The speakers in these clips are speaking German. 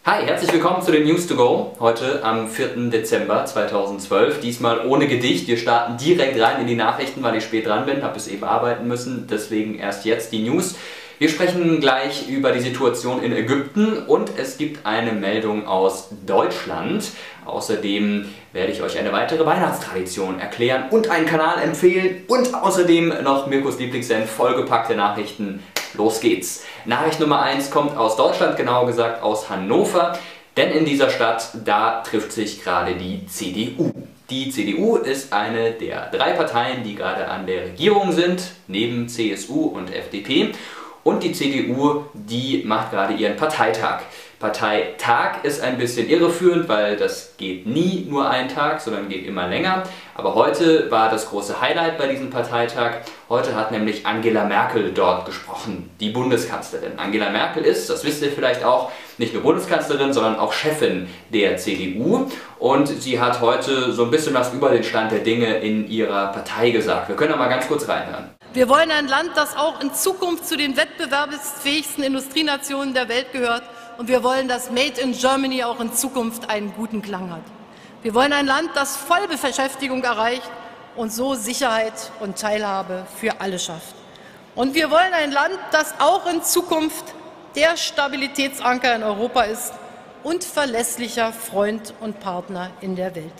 Hi, herzlich willkommen zu den News to Go. Heute am 4. Dezember 2012. Diesmal ohne Gedicht. Wir starten direkt rein in die Nachrichten, weil ich spät dran bin, habe bis eben arbeiten müssen. Deswegen erst jetzt die News. Wir sprechen gleich über die Situation in Ägypten und es gibt eine Meldung aus Deutschland. Außerdem werde ich euch eine weitere Weihnachtstradition erklären und einen Kanal empfehlen und außerdem noch Mirkos Lieblingssendung, vollgepackte Nachrichten. Los geht's! Nachricht Nummer 1 kommt aus Deutschland, genauer gesagt aus Hannover, denn in dieser Stadt, da trifft sich gerade die CDU. Die CDU ist eine der drei Parteien, die gerade an der Regierung sind, neben CSU und FDP. Und die CDU, die macht gerade ihren Parteitag. Parteitag ist ein bisschen irreführend, weil das geht nie nur einen Tag, sondern geht immer länger. Aber heute war das große Highlight bei diesem Parteitag. Heute hat nämlich Angela Merkel dort gesprochen, die Bundeskanzlerin. Angela Merkel ist, das wisst ihr vielleicht auch, nicht nur Bundeskanzlerin, sondern auch Chefin der CDU. Und sie hat heute so ein bisschen was über den Stand der Dinge in ihrer Partei gesagt. Wir können da mal ganz kurz reinhören. Wir wollen ein Land, das auch in Zukunft zu den wettbewerbsfähigsten Industrienationen der Welt gehört. Und wir wollen, dass Made in Germany auch in Zukunft einen guten Klang hat. Wir wollen ein Land, das Vollbeschäftigung erreicht und so Sicherheit und Teilhabe für alle schafft. Und wir wollen ein Land, das auch in Zukunft der Stabilitätsanker in Europa ist und verlässlicher Freund und Partner in der Welt.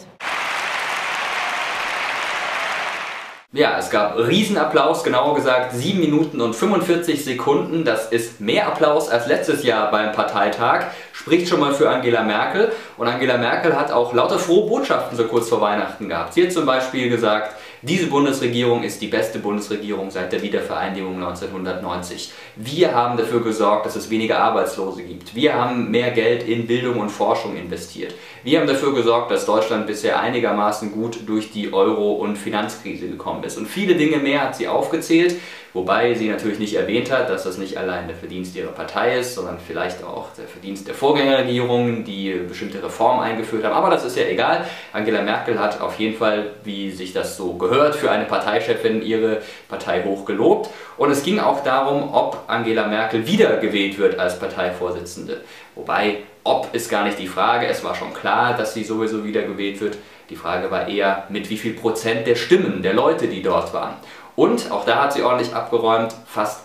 Ja, es gab Riesenapplaus, genauer gesagt 7 Minuten und 45 Sekunden. Das ist mehr Applaus als letztes Jahr beim Parteitag. Spricht schon mal für Angela Merkel. Und Angela Merkel hat auch lauter frohe Botschaften so kurz vor Weihnachten gehabt. Sie hat zum Beispiel gesagt, diese Bundesregierung ist die beste Bundesregierung seit der Wiedervereinigung 1990. Wir haben dafür gesorgt, dass es weniger Arbeitslose gibt. Wir haben mehr Geld in Bildung und Forschung investiert. Wir haben dafür gesorgt, dass Deutschland bisher einigermaßen gut durch die Euro- und Finanzkrise gekommen ist. Und viele Dinge mehr hat sie aufgezählt, wobei sie natürlich nicht erwähnt hat, dass das nicht allein der Verdienst ihrer Partei ist, sondern vielleicht auch der Verdienst der Vorgängerregierungen, die bestimmte Reformen eingeführt haben. Aber das ist ja egal. Angela Merkel hat auf jeden Fall, wie sich das so gehört, für eine Parteichefin ihre Partei hoch gelobt. Und es ging auch darum, ob Angela Merkel wiedergewählt wird als Parteivorsitzende. Wobei, ob ist gar nicht die Frage. Es war schon klar, dass sie sowieso wiedergewählt wird. Die Frage war eher, mit wie viel Prozent der Stimmen, der Leute, die dort waren. Und auch da hat sie ordentlich abgeräumt, fast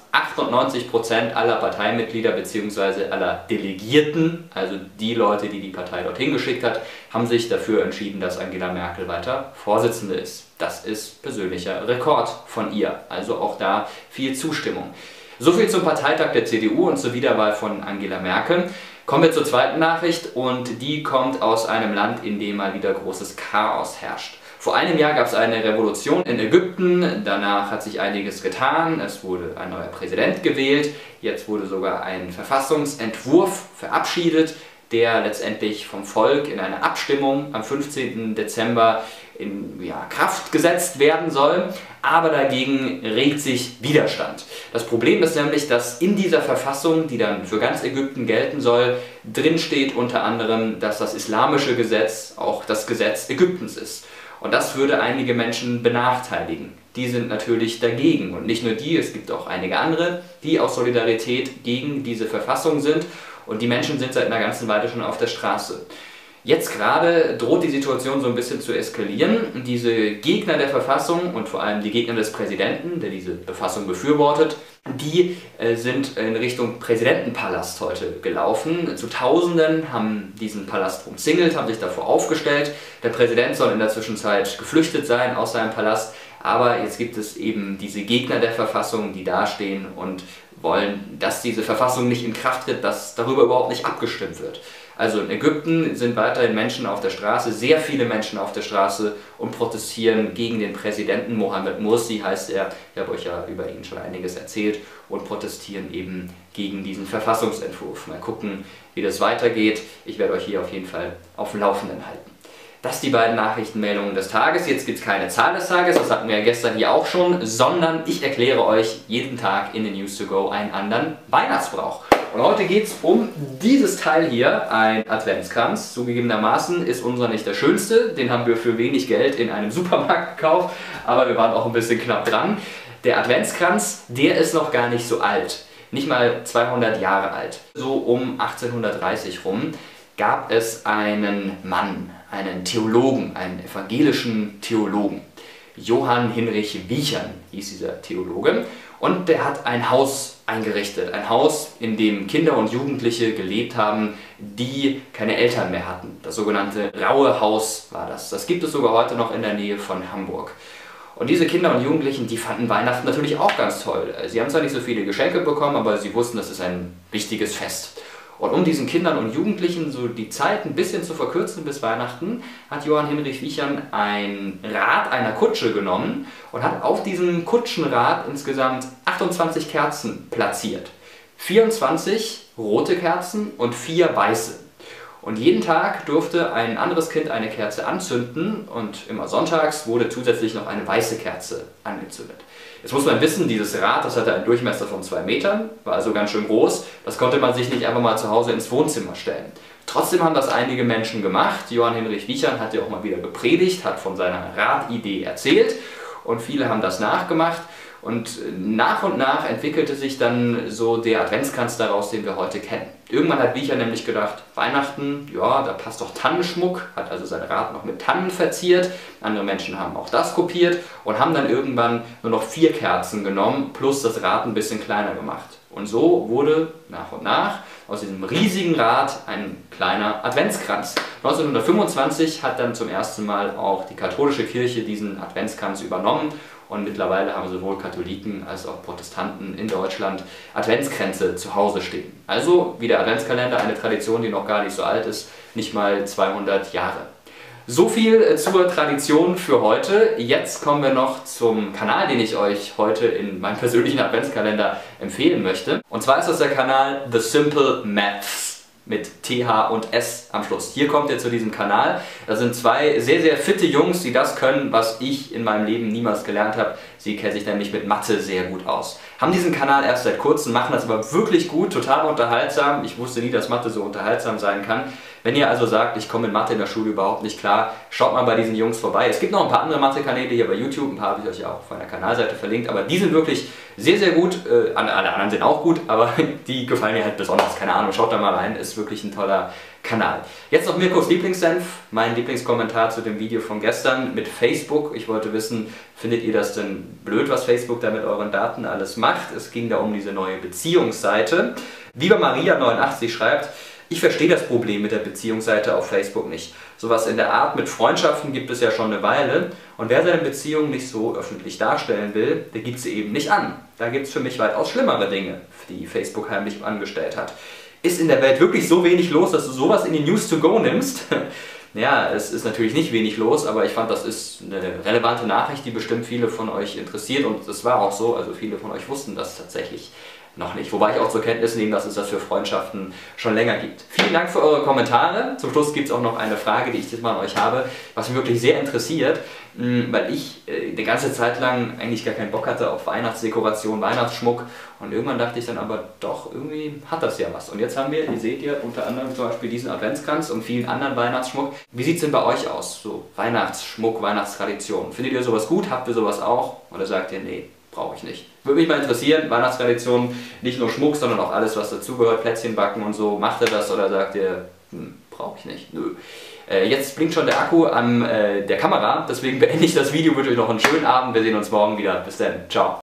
98% aller Parteimitglieder bzw. aller Delegierten, also die Leute, die die Partei dorthin geschickt hat, haben sich dafür entschieden, dass Angela Merkel weiter Vorsitzende ist. Das ist persönlicher Rekord von ihr, also auch da viel Zustimmung. Soviel zum Parteitag der CDU und zur Wiederwahl von Angela Merkel. Kommen wir zur zweiten Nachricht und die kommt aus einem Land, in dem mal wieder großes Chaos herrscht. Vor einem Jahr gab es eine Revolution in Ägypten, danach hat sich einiges getan, es wurde ein neuer Präsident gewählt, jetzt wurde sogar ein Verfassungsentwurf verabschiedet, der letztendlich vom Volk in einer Abstimmung am 15. Dezember in Kraft gesetzt werden soll, aber dagegen regt sich Widerstand. Das Problem ist nämlich, dass in dieser Verfassung, die dann für ganz Ägypten gelten soll, drin steht unter anderem, dass das islamische Gesetz auch das Gesetz Ägyptens ist. Und das würde einige Menschen benachteiligen. Die sind natürlich dagegen. Und nicht nur die, es gibt auch einige andere, die aus Solidarität gegen diese Verfassung sind. Und die Menschen sind seit einer ganzen Weile schon auf der Straße. Jetzt gerade droht die Situation so ein bisschen zu eskalieren. Diese Gegner der Verfassung und vor allem die Gegner des Präsidenten, der diese Verfassung befürwortet, die sind in Richtung Präsidentenpalast heute gelaufen. Zu Tausenden haben diesen Palast umzingelt, haben sich davor aufgestellt. Der Präsident soll in der Zwischenzeit geflüchtet sein aus seinem Palast. Aber jetzt gibt es eben diese Gegner der Verfassung, die dastehen und wollen, dass diese Verfassung nicht in Kraft tritt, dass darüber überhaupt nicht abgestimmt wird. Also in Ägypten sind weiterhin Menschen auf der Straße, sehr viele Menschen auf der Straße und protestieren gegen den Präsidenten. Mohamed Morsi heißt er, ich habe euch ja über ihn schon einiges erzählt, und protestieren eben gegen diesen Verfassungsentwurf. Mal gucken, wie das weitergeht. Ich werde euch hier auf jeden Fall auf dem Laufenden halten. Das sind die beiden Nachrichtenmeldungen des Tages. Jetzt gibt es keine Zahl des Tages, das hatten wir ja gestern hier auch schon, sondern ich erkläre euch jeden Tag in den News to Go einen anderen Weihnachtsbrauch. Und heute geht es um dieses Teil hier, ein Adventskranz. Zugegebenermaßen ist unser nicht der schönste, den haben wir für wenig Geld in einem Supermarkt gekauft, aber wir waren auch ein bisschen knapp dran. Der Adventskranz, der ist noch gar nicht so alt. nicht mal 200 Jahre alt. So um 1830 rum gab es einen Mann, einen Theologen, einen evangelischen Theologen. Johann Hinrich Viechern hieß dieser Theologe, und der hat ein Haus eingerichtet. Ein Haus, in dem Kinder und Jugendliche gelebt haben, die keine Eltern mehr hatten. Das sogenannte Raue Haus war das. Das gibt es sogar heute noch in der Nähe von Hamburg. Und diese Kinder und Jugendlichen, die fanden Weihnachten natürlich auch ganz toll. Sie haben zwar nicht so viele Geschenke bekommen, aber sie wussten, das ist ein wichtiges Fest. Und um diesen Kindern und Jugendlichen so die Zeit ein bisschen zu verkürzen bis Weihnachten, hat Johann Hinrich Viechern ein Rad einer Kutsche genommen und hat auf diesem Kutschenrad insgesamt 28 Kerzen platziert. 24 rote Kerzen und 4 weiße. Und jeden Tag durfte ein anderes Kind eine Kerze anzünden und immer sonntags wurde zusätzlich noch eine weiße Kerze angezündet. Jetzt muss man wissen, dieses Rad, das hatte einen Durchmesser von 2 Metern, war also ganz schön groß. Das konnte man sich nicht einfach mal zu Hause ins Wohnzimmer stellen. Trotzdem haben das einige Menschen gemacht. Johann Hinrich Viechern hat ja auch mal wieder gepredigt, hat von seiner Radidee erzählt und viele haben das nachgemacht. Und nach entwickelte sich dann so der Adventskranz daraus, den wir heute kennen. Irgendwann hat Viechern nämlich gedacht, Weihnachten, ja, da passt doch Tannenschmuck, hat also sein Rad noch mit Tannen verziert. Andere Menschen haben auch das kopiert und haben dann irgendwann nur noch 4 Kerzen genommen, plus das Rad ein bisschen kleiner gemacht. Und so wurde nach und nach aus diesem riesigen Rad ein kleiner Adventskranz. 1925 hat dann zum ersten Mal auch die katholische Kirche diesen Adventskranz übernommen. Und mittlerweile haben sowohl Katholiken als auch Protestanten in Deutschland Adventskränze zu Hause stehen. Also wie der Adventskalender, eine Tradition, die noch gar nicht so alt ist, nicht mal 200 Jahre. So viel zur Tradition für heute. Jetzt kommen wir noch zum Kanal, den ich euch heute in meinem persönlichen Adventskalender empfehlen möchte. Und zwar ist das der Kanal The Simple Maths mit TH und S am Schluss. Hier kommt ihr zu diesem Kanal. Da sind 2 sehr, sehr fitte Jungs, die das können, was ich in meinem Leben niemals gelernt habe. Sie kennen sich nämlich mit Mathe sehr gut aus. Haben diesen Kanal erst seit kurzem, machen das aber wirklich gut, total unterhaltsam. Ich wusste nie, dass Mathe so unterhaltsam sein kann. Wenn ihr also sagt, ich komme in Mathe in der Schule überhaupt nicht klar, schaut mal bei diesen Jungs vorbei. Es gibt noch ein paar andere Mathe-Kanäle hier bei YouTube, ein paar habe ich euch ja auch auf meiner Kanalseite verlinkt, aber die sind wirklich sehr, sehr gut. Alle anderen sind auch gut, aber die gefallen mir halt besonders. Keine Ahnung, schaut da mal rein, ist wirklich ein toller Kanal. Jetzt noch Mirkos Lieblingssenf, mein Lieblingskommentar zu dem Video von gestern mit Facebook. Ich wollte wissen, findet ihr das denn blöd, was Facebook da mit euren Daten alles macht? Es ging da um diese neue Beziehungsseite. Viva Maria 89 schreibt, ich verstehe das Problem mit der Beziehungsseite auf Facebook nicht. Sowas in der Art mit Freundschaften gibt es ja schon eine Weile und wer seine Beziehung nicht so öffentlich darstellen will, der gibt sie eben nicht an. Da gibt es für mich weitaus schlimmere Dinge, die Facebook heimlich angestellt hat. Ist in der Welt wirklich so wenig los, dass du sowas in die News to go nimmst? Ja, es ist natürlich nicht wenig los, aber ich fand, das ist eine relevante Nachricht, die bestimmt viele von euch interessiert und es war auch so, also viele von euch wussten das tatsächlich noch nicht. Wobei ich auch zur Kenntnis nehme, dass es das für Freundschaften schon länger gibt. Vielen Dank für eure Kommentare. Zum Schluss gibt es auch noch eine Frage, die ich jetzt mal an euch habe, was mich wirklich sehr interessiert, weil ich die ganze Zeit lang eigentlich gar keinen Bock hatte auf Weihnachtsdekoration, Weihnachtsschmuck und irgendwann dachte ich dann aber doch, irgendwie hat das ja was. Und jetzt haben wir, ihr seht ihr, unter anderem zum Beispiel diesen Adventskranz und vielen anderen Weihnachtsschmuck. Wie sieht es denn bei euch aus, so Weihnachtsschmuck, Weihnachtstradition? Findet ihr sowas gut? Habt ihr sowas auch? Oder sagt ihr, nee, brauche ich nicht? Würde mich mal interessieren, Weihnachtstradition, nicht nur Schmuck, sondern auch alles, was dazugehört, Plätzchen backen und so. Macht ihr das oder sagt ihr, brauche ich nicht? Nö. Jetzt blinkt schon der Akku an der Kamera, deswegen beende ich das Video, wünsche euch noch einen schönen Abend, wir sehen uns morgen wieder. Bis dann, ciao.